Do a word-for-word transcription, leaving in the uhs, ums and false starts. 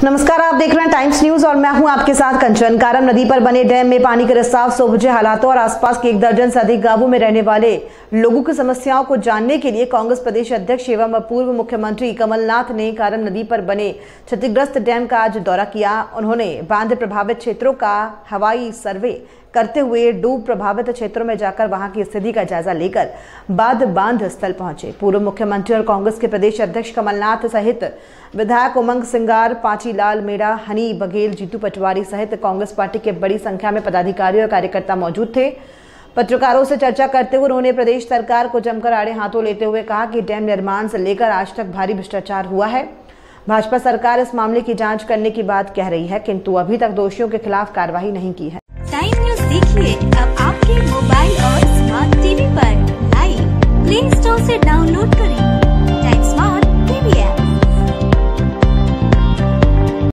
नमस्कार, आप देख रहे हैं टाइम्स न्यूज और मैं हूं आपके साथ कंचन। कारम नदी पर बने डैम में पानी के रिसाव से उपजे हालातों और आसपास के एक दर्जन से अधिक गांवों में रहने वाले लोगों की समस्याओं को जानने के लिए कांग्रेस प्रदेश अध्यक्ष एवं पूर्व मुख्यमंत्री कमलनाथ ने कारम नदी पर बने क्षतिग्रस्त डैम का आज दौरा किया। उन्होंने बांध प्रभावित क्षेत्रों का हवाई सर्वे करते हुए डूब प्रभावित क्षेत्रों में जाकर वहां की स्थिति का जायजा लेकर बाद बांध स्थल पहुंचे। पूर्व मुख्यमंत्री और कांग्रेस के प्रदेश अध्यक्ष कमलनाथ सहित विधायक उमंग सिंगार, पांचीलाल मेड़ा, हनी बघेल, जीतू पटवारी सहित कांग्रेस पार्टी के बड़ी संख्या में पदाधिकारी और कार्यकर्ता मौजूद थे। पत्रकारों से चर्चा करते हुए उन्होंने प्रदेश सरकार को जमकर आड़े हाथों लेते हुए कहा कि डैम निर्माण से लेकर आज तक भारी भ्रष्टाचार हुआ है। भाजपा सरकार इस मामले की जांच करने की बात कह रही है, किंतु अभी तक दोषियों के खिलाफ कार्रवाई नहीं की है। टाइम न्यूज देखिए अब आपके मोबाइल और स्मार्ट टीवी पर लाइव प्ले स्टोर से डाउनलोड करें।